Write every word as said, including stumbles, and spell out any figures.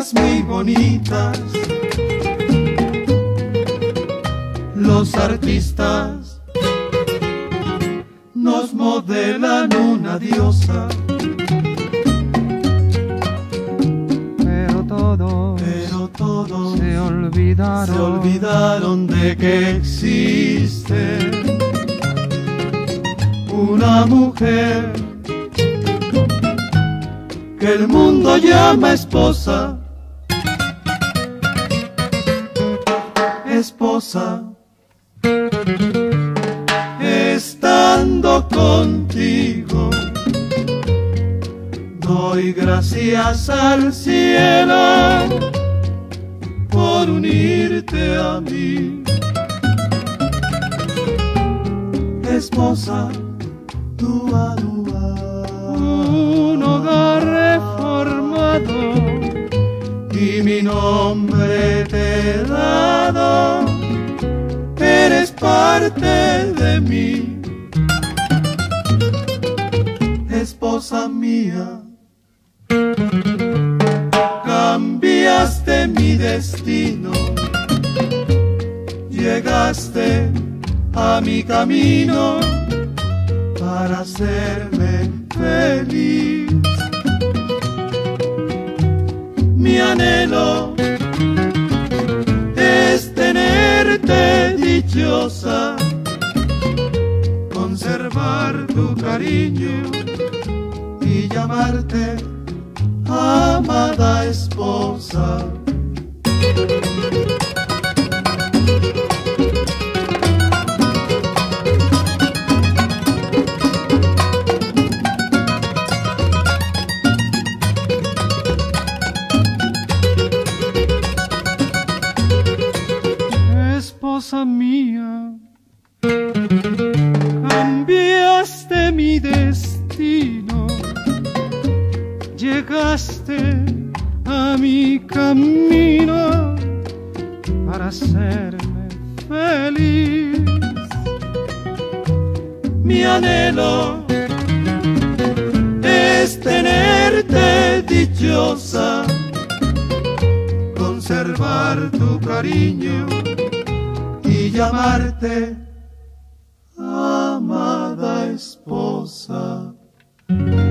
cosas muy bonitas. Los artistas nos modelan una diosa, pero todos, pero todos se olvidaron, se olvidaron de que existe una mujer que el mundo llama esposa, esposa. Estando contigo, doy gracias al cielo por unirte a mí, esposa, dúa, dúa. un hogar reformado Y mi nombre te he dado, eres parte de mí, esposa mía. Cambiaste mi destino, llegaste a mi camino para hacerme feliz. Mi anhelo es tenerte dichosa, conservar tu cariño y llamarte amada esposa. Esposa mía, cambiaste mi destino, llegaste a mi camino para hacerme feliz. Mi anhelo es tenerte dichosa, conservar tu cariño y llamarte amada esposa.